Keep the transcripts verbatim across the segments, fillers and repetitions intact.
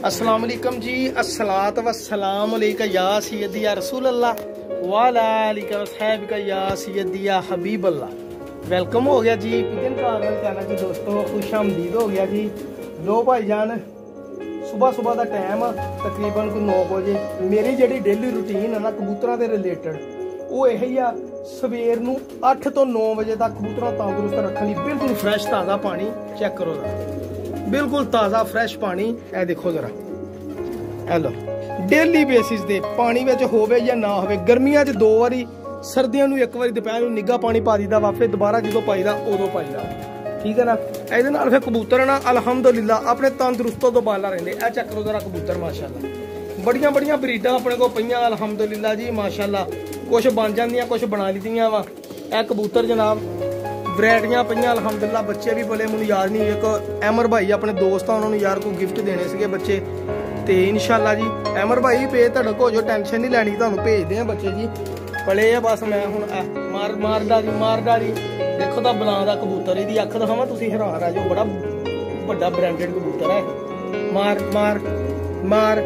अस्सलाम वालेकुम जी, अस्सलात वस्सलाम अलैका या सय्यदी या रसूल अल्लाह वाला आलिका वसहबिका या सय्यदी या हबीब अल्लाह। वेलकम हो गया जी पिजन कार्नर चैनल जी दोस्तों, खुश आमदीद हो गया जी। लो भाईजान सुबह सुबह का टाइम तकरीबन कोई नौ बजे मेरी जी डेली रूटीन है ना कबूतर के रिलेटेड वो यही आ, सवेर नूं अठ तो नौ बजे तक कबूतर तंदुरुस्त रखने बिल्कुल फ्रैश ताज़ा पानी चेक करो जरा, बिल्कुल ताज़ा फ्रैश पानी ए देखो जरा हेलो डेली बेसिस दे पानी विच होवे या ना होवे। गर्मियां च दो बारी, सर्दियों नूं एक बारी दोपहर नूं निग्गा पानी पा दीदा वा, फिर दोबारा जो पाईदा उदों पाईदा, ठीक है ना। इहदे नाल फिर कबूतर ना अलहमदुलिल्लाह अपने तंदुरुस्तों तो बाला रहिंदे। ए चेक करो जरा कबूतर माशाअल्लाह बड़ियां बड़ियां ब्रीडां अपने को पईयां अलहमदुलिल्लाह जी माशाअल्लाह, कुछ बन जांदियां कुछ बना लीतियां वा। ए कबूतर जनाब वैरायटियां पईयां अलहमदुलिल्लाह, बच्चे भी बोले मैनूं याद नहीं, एक अमर भाई अपने दोस्त आ उन्होंने यार को गिफ्ट देने सीगे बच्चे, तो इंशाल्लाह जी अमर भाई बेधड़क हो जो, टेंशन नहीं लैनी, तुहानूं भेजदे आ बच्चे जी पले आ। बस मैं हुण मार मारदा जी मारदा जी देखो तो बलां दा कबूतर, इहदी अख दिखावां तुसीं हैरान रह जाओ, बड़ा वड्डा ब्रांडेड कबूतर है। मार मार मार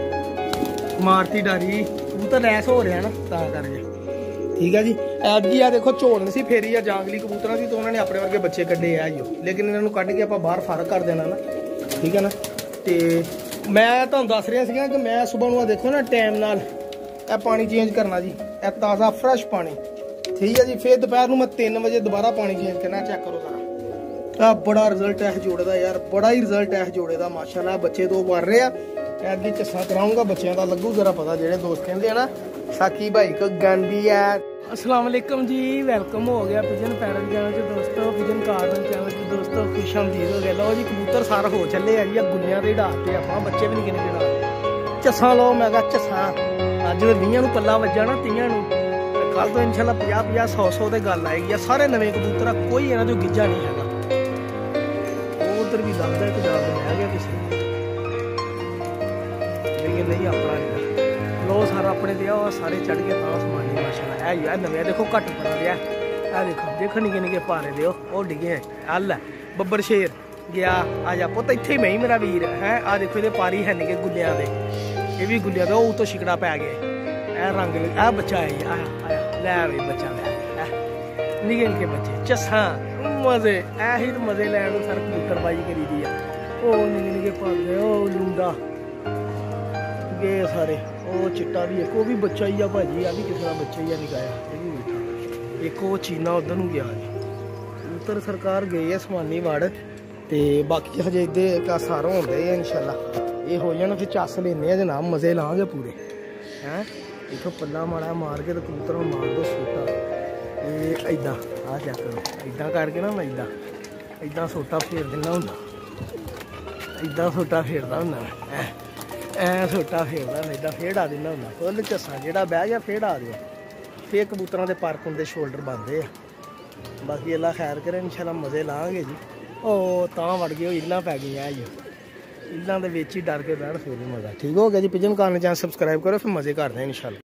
मारती डारी कबूतर रैस हो रहा ना तां करके, ठीक है जी। ऐप जी आ देखो झोल सी फेरी आ जांगली कबूतर की, तो उन्होंने अपने वर्गे बच्चे कड्ढे आ जो, लेकिन इन्होंने कढ़ के आप बाहर फर्क कर देना ना, ठीक है ना। तो मैं तुहानूं दस रहा सीगा कि मैं सुबह नूं देखो ना टाइम नाल ए पानी चेंज करना जी, ए ताज़ा फ्रैश पानी, ठीक है जी। फिर दोपहर नूं मैं तीन बजे दोबारा पानी चेंज करना। चेक करो जरा, बड़ा रिजल्ट है जोड़े का यार, बड़ा ही रिजल्ट है जोड़े का माशाल्लाह। बच्चे दो मर रहे हैं, अगे झस्सा कराऊंगा बच्चों का, लगू जरा पता जेडे दोस्त कहते हैं ना साकी भाई को गांधी है। अस्सलाम वालेकुम जी, वेलकम हो गया पिजन पैरल चैनल च दोस्तों, पिजन कार्नर चैनल च दोस्तों, खुश आमदीद हो गया। लो जी कबूतर सारा हो चले है जी, गुलियां दे डालते आप बच्चे भी निके निके डाल झस्सा लो, मैं कहा झस्सा अज तो बीह नूं पल्ला वज्जा ना तीह नूं, कल तो इंशाल्लाह पचास पचास सौ सौ ते गल आएगी। सारे नवे कबूतर कोई इन्हां चों गिज्जा नहीं है, उधर भी लगता है जाल लै गया किसी, लेकिन नहीं अपना नहीं लो सारा अपने दिया और सारे चढ़ के तां समान नहीं माशाल्लाह। है यार नवे देखो घट पड़ा दिया, है देखो देखो निके निके पारे दियो वो डिगे है। हल है बब्बर शेर गया आ जा पुत इत्थे ही मैं ही मेरा वीर है। आ देखो ये पारी है निके गुलियां दे, ये भी गुलियां दे वो तो शिकड़ा पै गए, ए रंग आ बच्चा है आया आया लै बई बच्चा लै निके निके बच्चे झस्सा मजे ऐ तो मजे लैन सर कबूतरबाजी करी दी है। ओ निके निके पागे ओ लूंडा गए सारे, वो चिट्टा भी एक वो भी बच्चा ही आ भाजी, आ भी किसी का बच्चा ही आ निकाया, ये भी बैठा एक वो चीना उधर नूं गया जी। कबूतर सरकार गए है समानी वाड़, तो बाकी हजे इधर सारों होंगे इंशाल्लाह ये हो जाना, फिर चस लेने जनाब मजे लाँगे पूरे हैं। देखो पल्ला माड़ा मार के तो कबूतर मार दो सोटा, ये इदा आ चेक करो इदा करके ना मैं इदा इदा सोटा फेर देना होंदा, इदा सोटा फेरदा होंदा मैं ऐ सोटा फेरदा इदा फेड़ा देना होंदा फुल झस्सा जेड़ा बह गया फेड़ा आ गया। फिर कबूतरों के पर कुंदे शोल्डर बनते हैं। बाकी अल्लाह खैर करे इंशाल्लाह मजे लाँगे जी। ओ तां वड़ गए इल्लां पै गई है जो, इल्लां दे विच ही डर के बैठ फिर भी मजा ठीक हो गया जी। पिजन कार्नर चैनल सब्सक्राइब करो, फिर मजे करते हैं इंशाल्लाह।